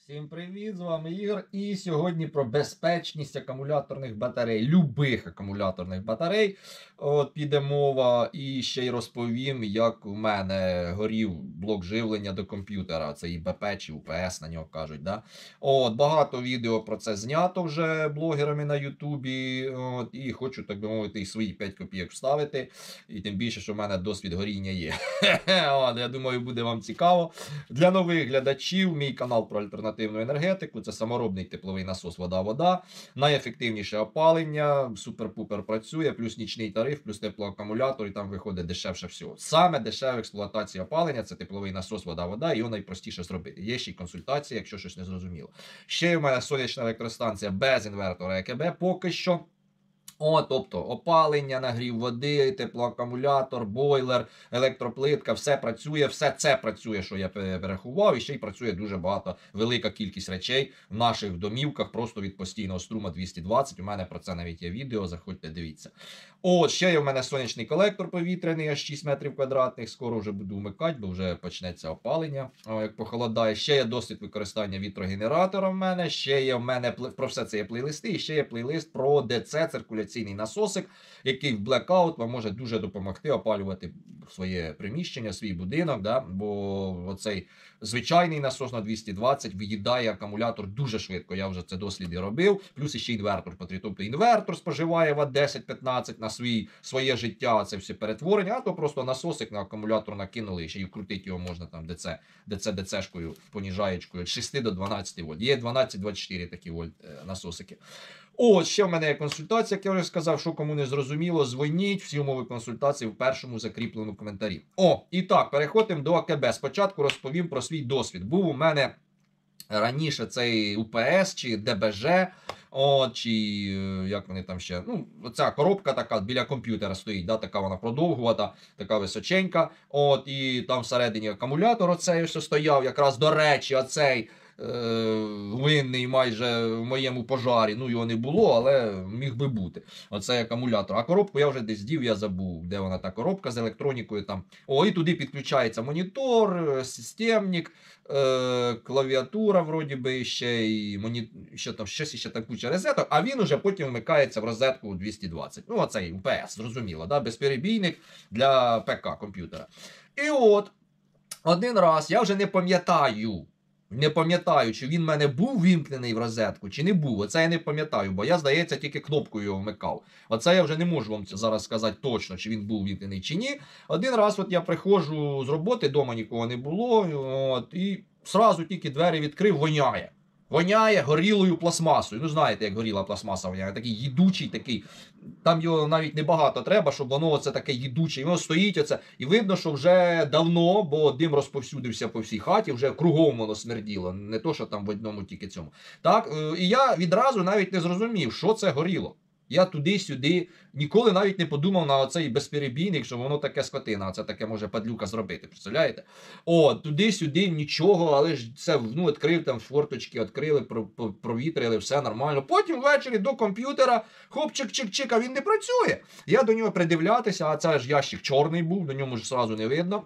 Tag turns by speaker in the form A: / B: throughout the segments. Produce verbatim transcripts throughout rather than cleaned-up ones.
A: Всім привіт, з вами Ігор. І сьогодні про безпечність акумуляторних батарей, любих акумуляторних батарей. От піде мова, і ще й розповім, як у мене горів блок живлення до комп'ютера. Це і бе пе чи у пе ес на нього кажуть. Да? От, багато відео про це знято вже блогерами на Ютубі. От, і хочу, так би мовити, і свої п'ять копійок вставити. І тим більше, що в мене досвід горіння є. От, я думаю, буде вам цікаво. Для нових глядачів мій канал про альтернативну енергетику, це саморобний тепловий насос вода-вода, найефективніше опалення, супер-пупер працює, плюс нічний тариф, плюс теплоакумулятор, і там виходить дешевше всього. Саме дешева експлуатація опалення, це тепловий насос вода-вода, і його найпростіше зробити. Є ще й консультація, якщо щось не зрозуміло. Ще у мене сонячна електростанція без інвертора е ке бе поки що. О, тобто опалення, нагрів води, теплоакумулятор, бойлер, електроплитка, все працює, все це працює, що я перерахував, і ще й працює дуже багато, велика кількість речей в наших домівках, просто від постійного струму двісті двадцять, у мене про це навіть є відео, заходьте, дивіться. От, ще є в мене сонячний колектор повітряний, аж шість метрів квадратних, скоро вже буду вмикати, бо вже почнеться опалення, о, як похолодає. Ще є досвід використання вітрогенератора в мене, ще є в мене, про все це є плейлисти, і ще є плейлист про де це, циркуляційний насосик, який в блекаут вам може дуже допомогти опалювати своє приміщення, свій будинок, да? Бо оцей звичайний насос на двісті двадцять виїдає акумулятор дуже швидко, я вже це досліди робив, плюс ще інвертор потрібен. Тобто інвертор споживає ват десять-п'ятнадцять на свій, своє життя, це все перетворення, а то просто насосик на акумулятор накинули, і ще й вкрутити його можна там де це, де це, де це-шкою, поніжаєчкою, від шести до дванадцяти вольт. Є дванадцять двадцять чотири такі вольт насосики. О, ще в мене є консультація, як я вже сказав, що кому не зрозуміло, дзвоніть, всі умови консультації в першому закріпленому коментарі. О, і так, переходимо до а ке бе. Спочатку розповім про свій досвід. Був у мене раніше цей у пе ес чи де бе же, о, чи як вони там ще, ну, оця коробка така біля комп'ютера стоїть, да, така вона продовгувата, така височенька, от, і там всередині акумулятор оцей ось стояв, якраз до речі, оцей, винний майже в моєму пожарі. Ну, його не було, але міг би бути. Оцей акумулятор. А коробку я вже десь дів, я забув, де вона та коробка з електронікою там. О, і туди підключається монітор, системник, е клавіатура, вроді би, ще і моні... ще там щось ще там куча розеток, а він уже потім вмикається в розетку двісті двадцять. Ну, оцей у пе ес, зрозуміло, да? Безперебійник для пе ка комп'ютера. І от, один раз, я вже не пам'ятаю, Не пам'ятаю, чи він в мене був вімкнений в розетку, чи не був. Оце я не пам'ятаю, бо я, здається, тільки кнопкою його вмикав. Оце я вже не можу вам зараз сказати точно, чи він був вімкнений, чи ні. Один раз от я приходжу з роботи, вдома нікого не було, от, і сразу тільки двері відкрив, воняє. Воняє горілою пластмасою. Ну, знаєте, як горіла пластмаса воняє. Такий їдучий, такий. Там його навіть небагато треба, щоб воно оце таке їдуче. І воно стоїть оце. І видно, що вже давно, бо дим розповсюдився по всій хаті, вже кругом воно смерділо. Не то, що там в одному тільки цьому. Так, і я відразу навіть не зрозумів, що це горіло. Я туди-сюди ніколи навіть не подумав на оцей безперебійник, що воно таке скотина, це таке може падлюка зробити, представляєте? О, туди-сюди нічого, але ж це, ну, відкрив там форточки, відкрили, провітрили, все нормально. Потім ввечері до комп'ютера, хоп-чик-чик-чик, а він не працює. Я до нього придивлятися, а це ж ящик чорний був, до ньому ж одразу не видно.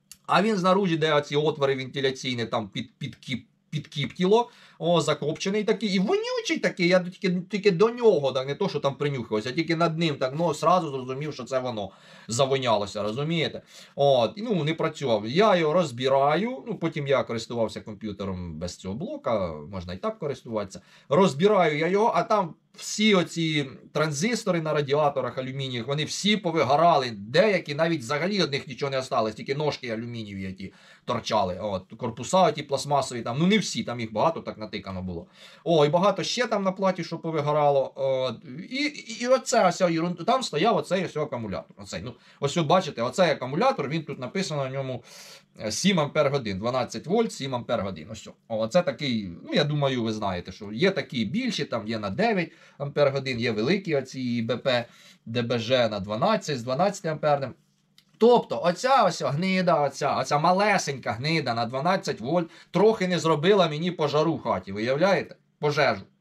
A: А він знаружі, де оці отвори вентиляційні, там під, під кіп. Підкіптіло, о, закопчений такий, і вонючий такий, я тільки, тільки до нього, так, не то, що там принюхався, тільки над ним, так, ну, сразу зрозумів, що це воно завонялося, розумієте? От, ну, не працював. Я його розбираю, ну, потім я користувався комп'ютером без цього блока, можна і так користуватися. Розбираю я його, а там всі оці транзистори на радіаторах алюмінієвих, вони всі повигорали, деякі навіть взагалі від них нічого не осталось, тільки ножки алюмінієві ті торчали, от, корпуса оті пластмасові, там, ну не всі, там їх багато так натикано було. О, і багато ще там на платі, що повигорало, от, і, і, і оце, ось, там стояв оцей ось акумулятор, оцей, ну, ось ви бачите, оцей акумулятор, він тут написано на ньому сім ампер годин, дванадцять вольт, сім ампер годин, ось, о, це такий, ну, я думаю, ви знаєте, що є такі більші, там є на дев'ять ампер годин, є великі оці бе пе, де бе же на дванадцять, з дванадцять амперним. Тобто, оця ось гнида, оця, оця малесенька гнида на дванадцять вольт трохи не зробила мені пожару в хаті, виявляєте? Пожежу.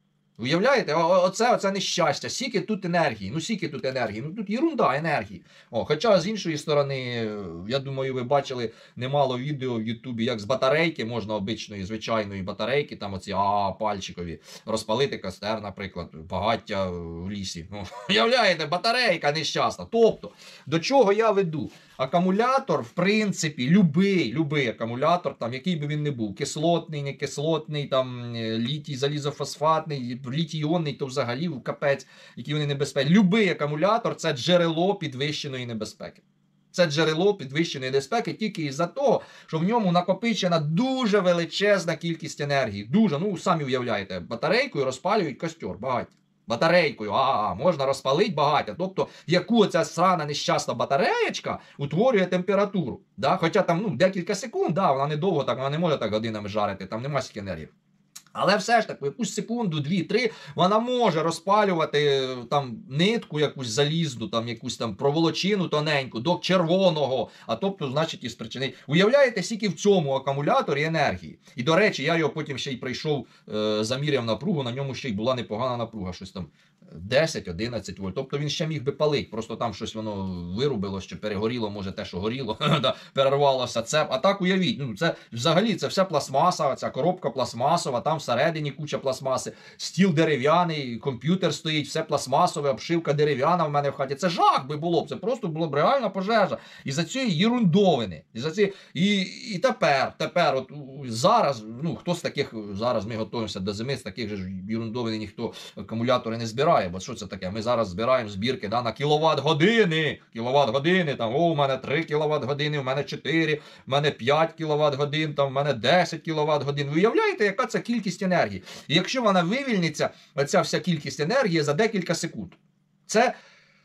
A: Уявляєте, О, оце, оце нещастя, скільки тут енергії, ну скільки тут енергії, ну тут єрунда енергії. О, хоча з іншої сторони, я думаю, ви бачили немало відео в Ютубі, як з батарейки можна обичної, звичайної батарейки, там оці а пальчикові, розпалити костер, наприклад, багаття в лісі. Ну, уявляєте, батарейка нещасна. Тобто, до чого я веду? Акумулятор, в принципі, любий, любий акумулятор, там, який би він не був, кислотний, не кислотний, там, літій, залізофосфатний, літій-іонний, то взагалі капець, які вони небезпечні. Любий акумулятор – це джерело підвищеної небезпеки. Це джерело підвищеної небезпеки тільки із-за того, що в ньому накопичена дуже величезна кількість енергії. Дуже, ну, самі уявляєте, батарейкою розпалюють костер, багаття. Батарейкою, а, можна розпалити багаття. Тобто, яку ця срана нещасна батареєчка утворює температуру. Да? Хоча там ну, декілька секунд, да, вона недовго, так, вона не може так годинами жарити, там немає стільки енергії. Але все ж таки, якусь секунду, дві-три, вона може розпалювати там нитку якусь залізну, там якусь там проволочину тоненьку до червоного, а тобто, значить, і спричинить. Уявляєте, скільки в цьому акумуляторі енергії. І, до речі, я його потім ще й прийшов, е, заміряв напругу, на ньому ще й була непогана напруга, щось там десять-одинадцять вольт. Тобто він ще міг би палити, просто там щось воно вирубило, що перегоріло, може те, що горіло, перервалося цеп. А так уявіть, ну це взагалі це вся пластмаса, ця коробка пластмасова, там всередині куча пластмаси, стіл дерев'яний, комп'ютер стоїть, все пластмасове, обшивка дерев'яна в мене в хаті. Це жах би було б, це просто була б реальна пожежа. І за цієї єрундовини. І, за ці... і, і тепер, тепер, от зараз, ну хто з таких, зараз ми готуємося до зими, з таких же єрундовини ніхто акумулятори не збирає, бо що це таке? Ми зараз збираємо збірки да, на кіловат-години, кіловат-години, там, о, у мене три кіловат-години, у мене чотири, у мене п'ять кіловат-годин, там, у мене десять кіловат-годин. Ви уявляєте, яка це кількість енергії? І якщо вона вивільниться, ця вся кількість енергії за декілька секунд. Це,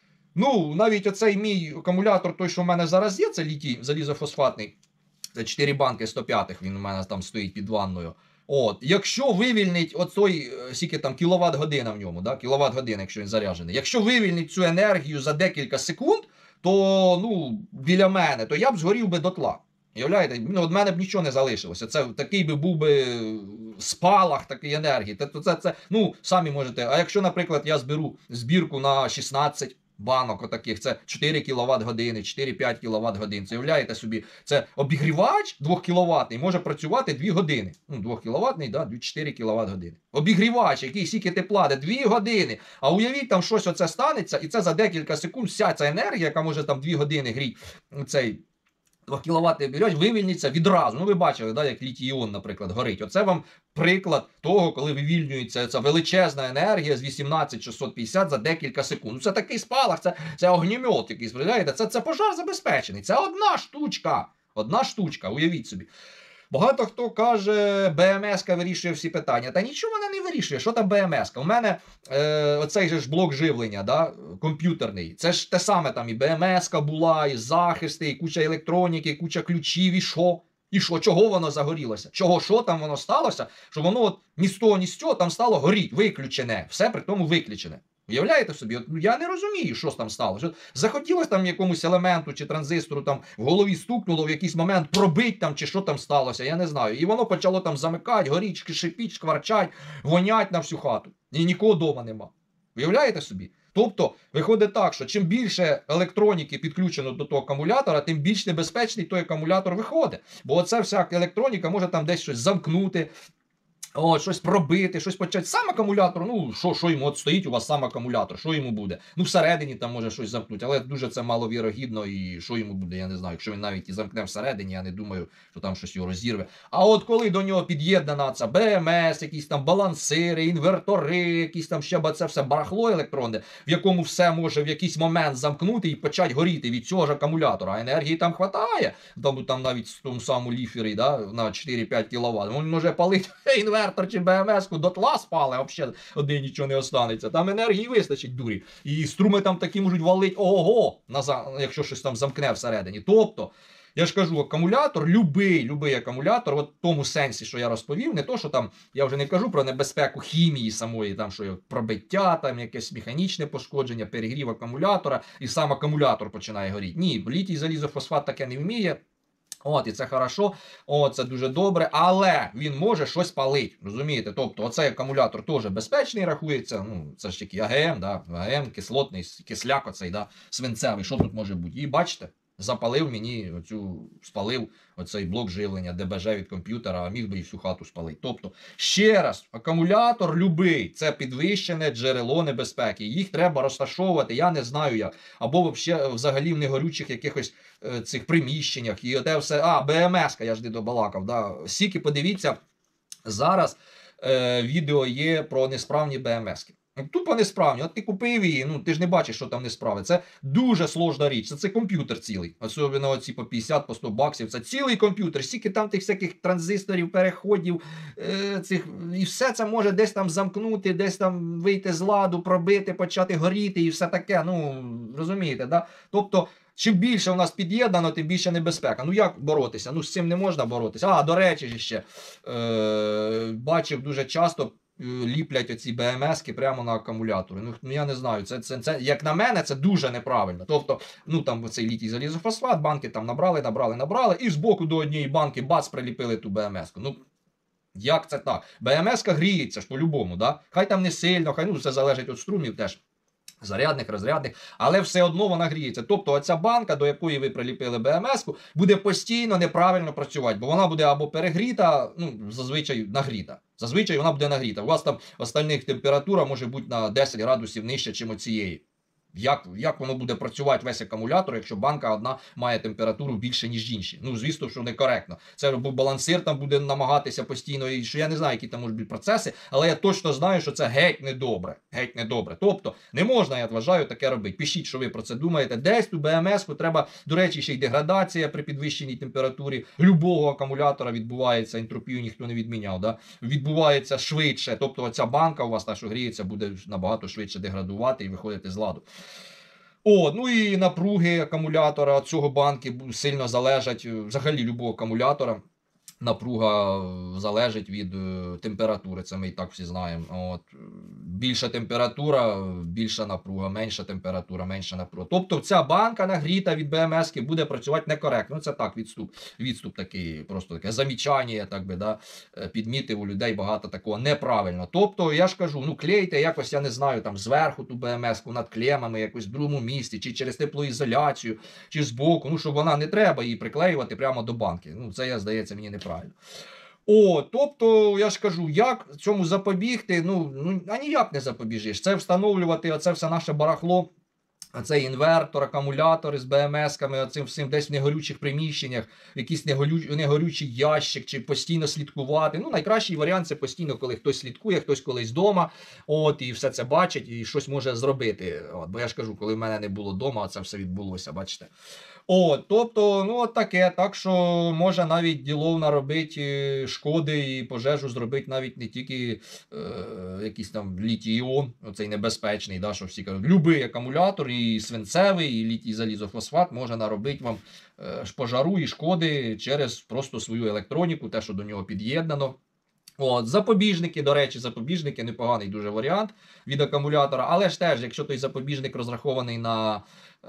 A: ну, навіть оцей мій акумулятор, той, що в мене зараз є, це літій залізофосфатний, це чотири банки сто п'ять, він у мене там стоїть під ванною. От, якщо вивільнить оцей, скільки там кіловат-година в ньому, да? кіловат-година, якщо він заряджений, якщо вивільнить цю енергію за декілька секунд, то, ну, біля мене, то я б згорів би дотла. Уявляєте, ну, від мене б нічого не залишилося. Це такий би був би спалах такої енергії. Це, це, це, ну, самі можете. А якщо, наприклад, я зберу збірку на шістнадцять банок отаких, це чотири кіловат-години, чотири-п'ять кіловат-годин. Це уявляєте собі, це обігрівач двох кіловатний може працювати дві години. Ну, двох кіловатний, да, чотири кіловат-години. Обігрівач, який стільки тепла, де дві години. А уявіть, там щось оце станеться, і це за декілька секунд вся ця енергія, яка може там дві години гріти цей двохкіловатний обігрівач, вивільниться відразу. Ну, ви бачили, да, як літій-іон, наприклад, горить. Оце вам приклад того, коли вивільнюється ця величезна енергія з вісімнадцять шістсот п'ятдесят за декілька секунд. Ну, це такий спалах, це, це огнемет якийсь, справляєте? Це, це пожар забезпечений. Це одна штучка. Одна штучка, уявіть собі. Багато хто каже, БМС-ка вирішує всі питання. Та нічого вона не вирішує. Що там БМС-ка? У мене е, оцей же ж блок живлення, да, комп'ютерний. Це ж те саме, там і БМС-ка була, і захисти, і куча електроніки, і куча ключів, і що? І що? Чого воно загорілося? Чого, що там воно сталося? Що воно от ні з того, ні з цього там стало горіть, виключене. Все при тому виключене. Уявляєте собі? От, ну, я не розумію, що там сталося. Захотілося там якомусь елементу чи транзистору там в голові стукнуло в якийсь момент пробить там чи що там сталося, я не знаю. І воно почало там замикати, горіть, шипіть, шкварчать, вонять на всю хату. І нікого вдома нема. Уявляєте собі? Тобто, виходить так, що чим більше електроніки підключено до того акумулятора, тим більш небезпечний той акумулятор виходить. Бо оця вся електроніка може там десь щось замкнути, О, щось пробити, щось почати. Сам акумулятор, ну, що, що йому, от стоїть у вас сам акумулятор, що йому буде? Ну, всередині там може щось замкнути, але дуже це маловірогідно, і що йому буде, я не знаю. Якщо він навіть і замкне всередині, я не думаю, що там щось його розірве. А от коли до нього під'єднана ця БМС, якісь там балансири, інвертори, якісь там ще це все барахло електронне, в якому все може в якийсь момент замкнути і почати горіти від цього ж акумулятора, а енергії там хватає, там, там навіть в тому самому ліфері, да, на чотири-п'ять кіловат, він може палити інвертор чи БМС-ку дотла спали, взагалі один нічого не останеться. Там енергії вистачить дурі. І струми там такі можуть валити ого-го, якщо щось там замкне всередині. Тобто, я ж кажу, акумулятор, любий, любий акумулятор, от в тому сенсі, що я розповів, не то, що там, я вже не кажу про небезпеку хімії самої, там, що пробиття, там, якесь механічне пошкодження, перегрів акумулятора, і сам акумулятор починає горіти. Ні, літій залізофосфат таке не вміє. От, і це хорошо, о, це дуже добре, але він може щось палити, розумієте? Тобто, оцей акумулятор теж безпечний рахується, ну, це ж такий АГМ, да, АГМ, кислотний, кисляк оцей, да, свинцевий, що тут може бути? І бачите, запалив мені оцю, спалив оцей блок живлення, ДБЖ від комп'ютера, а міг би і всю хату спалити. Тобто, ще раз, акумулятор любий, це підвищене джерело небезпеки, їх треба розташовувати, я не знаю як, або взагалі в негорючих якихось е, цих приміщеннях, і оте все, а, БМС, я ж не добалакав, да, сіки, подивіться, зараз е, відео є про несправні БМСки. Тупо несправні. От ти купив її, ну ти ж не бачиш, що там несправи. Це дуже сложна річ. Це, це комп'ютер цілий. Особливо оці по п'ятдесят, по сто баксів. Це цілий комп'ютер. Стільки там тих всяких транзисторів, переходів, е, цих, і все це може десь там замкнути, десь там вийти з ладу, пробити, почати горіти і все таке. Ну, розумієте, да? Тобто, чим більше у нас під'єднано, тим більше небезпека. Ну як боротися? Ну з цим не можна боротися. А, до речі, ще е, бачив дуже часто ліплять оці БМСки прямо на акумулятори. Ну, я не знаю, це, це, це, як на мене, це дуже неправильно. Тобто, ну там цей літій залізофосфат, банки там набрали, набрали, набрали, і збоку до однієї банки бац, приліпили ту БМСку. Ну, як це так? БМСка гріється ж по-любому, да? Хай там не сильно, хай, ну, це залежить від струмів теж. Зарядних, розрядних, але все одно вона гріється. Тобто оця банка, до якої ви приліпили БМС-ку, буде постійно неправильно працювати, бо вона буде або перегріта, ну, зазвичай нагріта. Зазвичай вона буде нагріта. У вас там остальних температура може бути на десять градусів нижче, ніж оцієї. Як, як воно буде працювати весь акумулятор, якщо банка одна має температуру більше, ніж інші? Ну, звісно, що некоректно. Це балансир там буде намагатися постійно, і що я не знаю, які там можуть бути процеси, але я точно знаю, що це геть недобре. Геть недобре. Тобто, не можна, я вважаю, таке робити. Пишіть, що ви про це думаєте. Десь ту БМС-ку треба, до речі, ще й деградація при підвищеній температурі любого акумулятора відбувається, ентропію ніхто не відміняв, да? Відбувається швидше. Тобто, оця банка у вас, та, що гріється, буде набагато швидше деградувати і виходити з ладу. О, ну і напруги акумулятора цього банки сильно залежать, взагалі любого акумулятора. Напруга залежить від температури, це ми і так всі знаємо. От. Більша температура, більша напруга, менша температура, менша напруга. Тобто ця банка нагріта від БМС буде працювати некоректно. Ну, це так, відступ. Відступ такий, просто таке замічання, так би, да, підмітив у людей багато такого неправильно. Тобто, я ж кажу, ну клейте якось, я не знаю, там зверху ту БМС-ку над клемами, якось в другому місці, чи через теплоізоляцію, чи збоку, ну, щоб вона не треба її приклеювати прямо до банки. Ну, це, я, здається, мені не правильно. О, тобто, я ж кажу, як цьому запобігти? Ну, ну а ніяк не запобіжиш. Це встановлювати, оце все наше барахло, цей інвертор, акумулятори з БМС-ками, оцим всім десь в негорючих приміщеннях, якийсь негорю, негорючий ящик, чи постійно слідкувати. Ну, найкращий варіант – це постійно, коли хтось слідкує, хтось колись вдома, от, і все це бачить, і щось може зробити. От, бо я ж кажу, коли в мене не було вдома, це все відбулося, бачите. О, тобто, ну от таке, так що може навіть ділов наробити шкоди і пожежу зробити навіть не тільки е, якийсь там літій-іон, оцей небезпечний, да, що всі кажуть, любий акумулятор, і свинцевий, і літій залізофосфат може наробити вам е, пожару і шкоди через просто свою електроніку, те, що до нього під'єднано. От, запобіжники, до речі, запобіжники непоганий дуже варіант від акумулятора, але ж теж, якщо той запобіжник розрахований на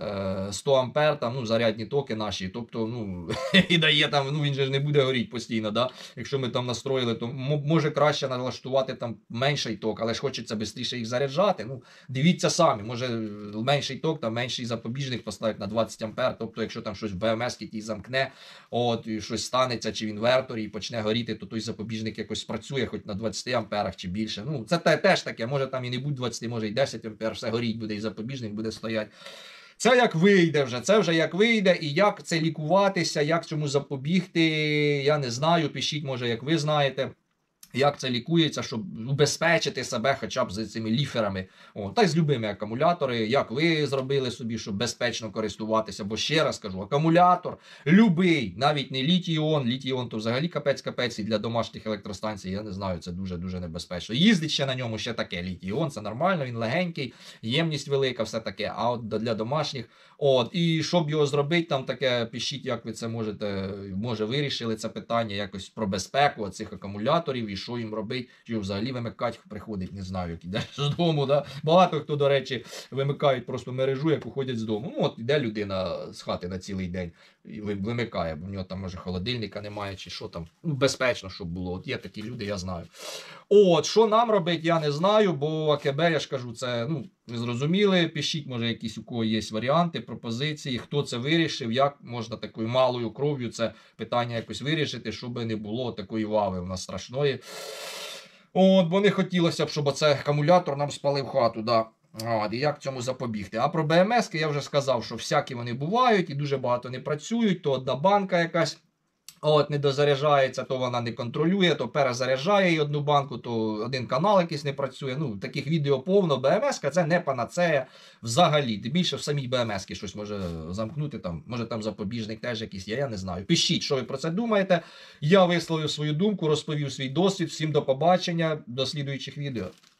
A: е, сто ампер, там, ну, зарядні токи наші, тобто, ну, і дає там, ну, він же ж не буде горіти постійно, да? Якщо ми там настроїли, то може краще налаштувати там менший ток, але ж хочеться швидше їх заряджати, ну, дивіться самі, може менший ток, там менший запобіжник поставити на двадцять ампер, тобто, якщо там щось в БМС якийсь замкне, от, і щось станеться, чи в інверторі, і почне горіти, то той запобіжник якось працює хоч на двадцяти амперах чи більше. Ну, це теж таке, може там і не будь двадцять, може і десять ампер, все горіть буде, і запобіжник буде стояти. Це як вийде вже, це вже як вийде, і як це лікуватися, як цьому запобігти, я не знаю, пишіть, може, як ви знаєте. Як це лікується, щоб убезпечити себе хоча б з цими ліферами. О, та й з любими акумуляторами, як ви зробили собі, щоб безпечно користуватися. Бо ще раз кажу, акумулятор любий, навіть не літій-іон, літій-іон то взагалі капець-капець, і для домашніх електростанцій, я не знаю, це дуже-дуже небезпечно. Їздить ще на ньому ще таке літій-іон, це нормально, він легенький, ємність велика, все таке, а от для домашніх, от, і щоб його зробити, там таке, пишіть, як ви це можете, може вирішили це питання якось про безпеку цих акумуляторів, і що їм робити, чи взагалі вимикати приходить, не знаю, як ідеш з дому, да? Багато хто, до речі, вимикають просто мережу, як уходять з дому. Ну, от іде людина з хати на цілий день, і ви- вимикає, бо в нього там може холодильника немає, чи що там. Ну, безпечно, щоб було. От є такі люди, я знаю. От, що нам робити, я не знаю, бо АКБ, я ж кажу, це, ну, ви зрозуміли, пишіть, може, якісь у кого є варіанти, пропозиції, хто це вирішив, як можна такою малою кров'ю це питання якось вирішити, щоб не було такої вави в нас страшної. От, бо не хотілося б, щоб оцей акумулятор нам спалив хату, да. От, і як цьому запобігти? А про БМС я вже сказав, що всякі вони бувають і дуже багато не працюють, то одна банка якась от, не дозаряджається, то вона не контролює, то перезаряджає її одну банку, то один канал якийсь не працює. Ну, таких відео повно. БМС це не панацея взагалі. Тим більше в самій БМС щось може замкнути, там, може там запобіжник теж якийсь є, я не знаю. Пишіть, що ви про це думаєте. Я висловив свою думку, розповів свій досвід. Всім до побачення, до слідуючих відео.